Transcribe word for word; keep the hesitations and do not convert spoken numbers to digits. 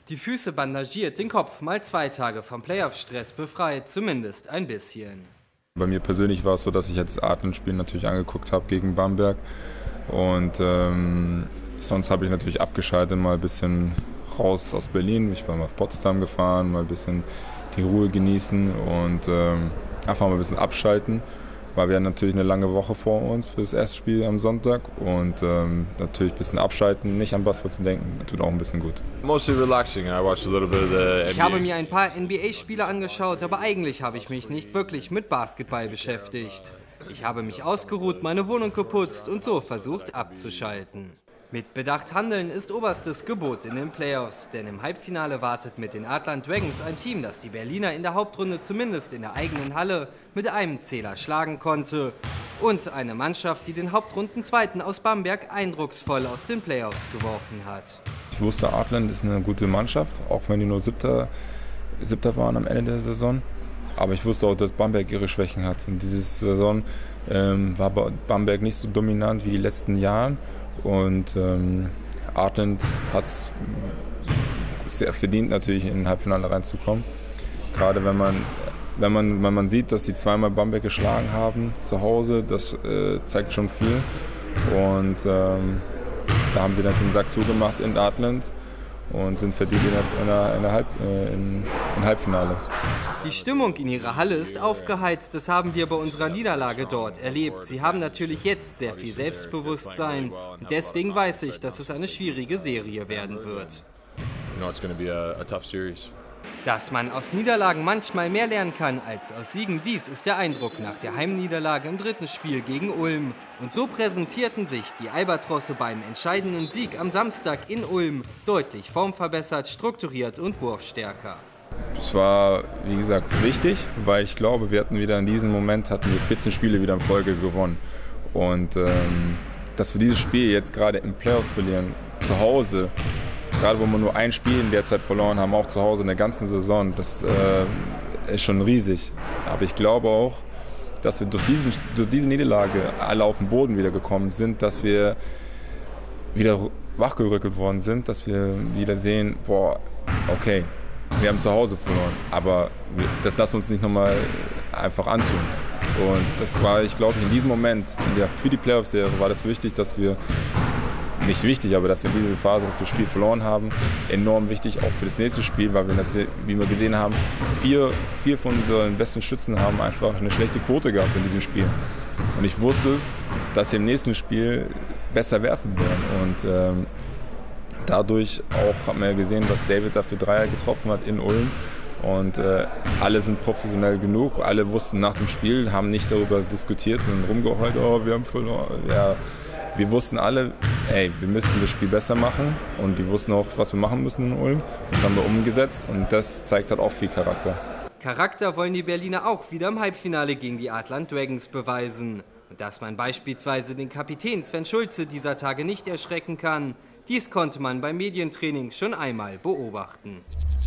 Die Füße bandagiert, den Kopf mal zwei Tage vom Playoff-Stress befreit, zumindest ein bisschen. Bei mir persönlich war es so, dass ich jetzt das Adler-Spiel natürlich angeguckt habe gegen Bamberg. Und ähm, sonst habe ich natürlich abgeschaltet, mal ein bisschen raus aus Berlin. Ich bin nach Potsdam gefahren, mal ein bisschen die Ruhe genießen und ähm, einfach mal ein bisschen abschalten. Weil wir haben natürlich eine lange Woche vor uns für das erste Spiel am Sonntag und ähm, natürlich ein bisschen abschalten, nicht an Basketball zu denken, tut auch ein bisschen gut. Mostly relaxing. I watched a little bit of the N B A. Ich habe mir ein paar N B A-Spiele angeschaut, aber eigentlich habe ich mich nicht wirklich mit Basketball beschäftigt. Ich habe mich ausgeruht, meine Wohnung geputzt und so versucht abzuschalten. Mit Bedacht handeln ist oberstes Gebot in den Playoffs, denn im Halbfinale wartet mit den Adler Dragons ein Team, das die Berliner in der Hauptrunde zumindest in der eigenen Halle mit einem Zähler schlagen konnte. Und eine Mannschaft, die den Hauptrundenzweiten aus Bamberg eindrucksvoll aus den Playoffs geworfen hat. Ich wusste, Adler ist eine gute Mannschaft, auch wenn die nur Siebter, Siebter waren am Ende der Saison. Aber ich wusste auch, dass Bamberg ihre Schwächen hat. Und diese Saison ähm, war Bamberg nicht so dominant wie die letzten Jahre. Und ähm, Artland hat es sehr verdient, natürlich in den Halbfinale reinzukommen. Gerade wenn man, wenn man, wenn man sieht, dass sie zweimal Bamberg geschlagen haben zu Hause, das äh, zeigt schon viel. Und ähm, da haben sie dann den Sack zugemacht in Artland und sind verdient jetzt in der, in der Halb, äh, in, in Halbfinale. Die Stimmung in ihrer Halle ist aufgeheizt, das haben wir bei unserer Niederlage dort erlebt. Sie haben natürlich jetzt sehr viel Selbstbewusstsein und deswegen weiß ich, dass es eine schwierige Serie werden wird. Dass man aus Niederlagen manchmal mehr lernen kann als aus Siegen, dies ist der Eindruck nach der Heimniederlage im dritten Spiel gegen Ulm. Und so präsentierten sich die Albatrosse beim entscheidenden Sieg am Samstag in Ulm deutlich formverbessert, strukturiert und wurfstärker. Es war, wie gesagt, wichtig, weil ich glaube, wir hatten wieder in diesem Moment hatten wir vierzehn Spiele wieder in Folge gewonnen. Und ähm, dass wir dieses Spiel jetzt gerade im Playoffs verlieren, zu Hause, gerade wo wir nur ein Spiel in der Zeit verloren haben, auch zu Hause in der ganzen Saison, das äh, ist schon riesig. Aber ich glaube auch, dass wir durch, diesen, durch diese Niederlage alle auf den Boden wieder gekommen sind, dass wir wieder wachgerückelt worden sind, dass wir wieder sehen, boah, okay, wir haben zu Hause verloren, aber das lassen wir uns nicht nochmal einfach antun. Und das war, ich glaube, in diesem Moment, in der, für die Playoff-Serie war das wichtig, dass wir, nicht wichtig, aber dass wir in dieser Phase, dass wir das Spiel verloren haben, enorm wichtig, auch für das nächste Spiel, weil wir, das, wie wir gesehen haben, vier, vier von unseren besten Schützen haben einfach eine schlechte Quote gehabt in diesem Spiel. Und ich wusste es, dass sie im nächsten Spiel besser werfen werden. Und ähm, dadurch auch haben wir gesehen, was David da für Dreier getroffen hat in Ulm. Und äh, alle sind professionell genug. Alle wussten nach dem Spiel, haben nicht darüber diskutiert und rumgeheult, oh, wir haben verloren. Ja, wir wussten alle, ey, wir müssen das Spiel besser machen. Und die wussten auch, was wir machen müssen in Ulm. Das haben wir umgesetzt und das zeigt halt auch viel Charakter. Charakter wollen die Berliner auch wieder im Halbfinale gegen die Adler Dragons beweisen. Und dass man beispielsweise den Kapitän Sven Schulze dieser Tage nicht erschrecken kann, dies konnte man beim Medientraining schon einmal beobachten.